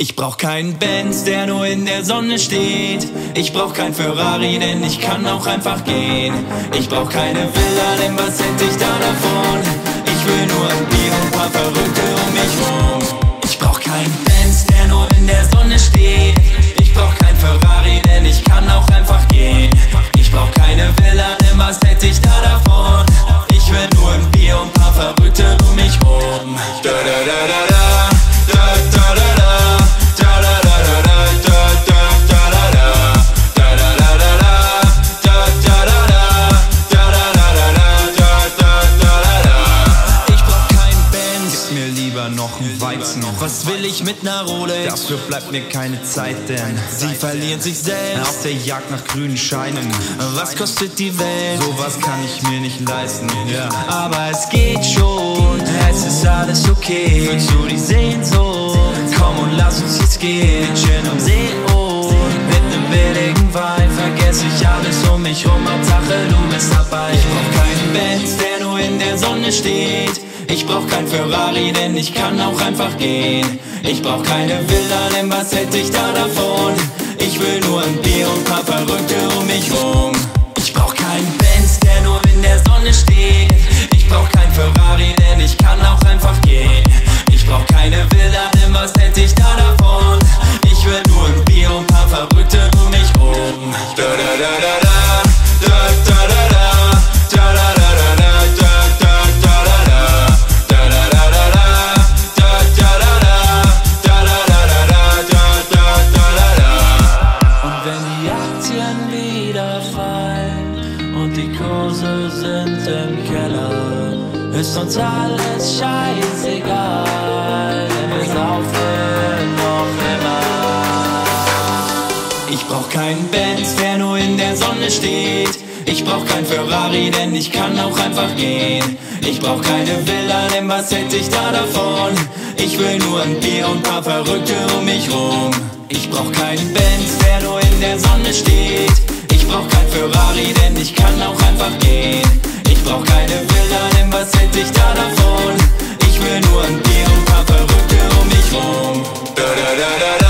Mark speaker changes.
Speaker 1: Ich brauch keinen Benz, der nur in der Sonne steht. Ich brauch kein Ferrari, denn ich kann auch einfach gehen. Ich brauch keine Villa, denn was hätte ich da davon? Ich will nur ein Bier und ein paar Verrückte um mich rum. Ich brauch keinen Benz, der nur in der Sonne steht. Ich brauch kein Ferrari, denn ich kann auch einfach gehen. Ich brauch keine Villa, denn was hätte ich da davon? Ich will nur ein Bier und ein paar Verrückte um mich rum. Da da da da da, da da da da. Noch ein Weizen. Was will ich mit ner Rolex? Dafür bleibt mir keine Zeit, denn sie verlieren sich selbst auf der Jagd nach grünen Scheinen. Was kostet die Welt? Sowas kann ich mir nicht leisten, ja. Aber es geht schon, es ist alles okay. Fühlst du die Sehnsucht? Komm und lass uns jetzt gehen. Wir chillen am See und mit nem billigen Wein vergesse ich alles um mich rum. Hauptsache du bist dabei. Ich brauch keinen Benz, der nur in der Sonne steht. Ich brauch kein Ferrari, denn ich kann auch einfach gehen. Ich brauch keine Villa, denn was hätte ich da davon? Ich will nur ein Bier und ein paar Verrückte um mich rum. Ich brauch keinen Benz, der nur in der Sonne steht. Ich brauch kein Ferrari, denn ich kann auch einfach gehen. Ich brauch keine Villa, denn was hätte ich da davon? Ich will nur ein Bier und ein paar Verrückte um mich rum. Da da da da da, da da da da. Und die Kurse sind im Keller, ist uns alles scheißegal, denn wir saufen noch immer. Ich brauch keinen Benz, der nur in der Sonne steht. Ich brauch kein Ferrari, denn ich kann auch einfach gehen. Ich brauch keine Villa, denn was hätte ich da davon? Ich will nur ein Bier und ein paar Verrückte um mich rum. Ich brauch keinen Benz, der nur in der Sonne steht. Ich brauch kein Ferrari, denn ich kann auch einfach gehen. Ich brauch keine Villa, denn was hätte ich da davon? Ich will nur ein Bier und ein paar Verrückte um mich rum. Da da da da.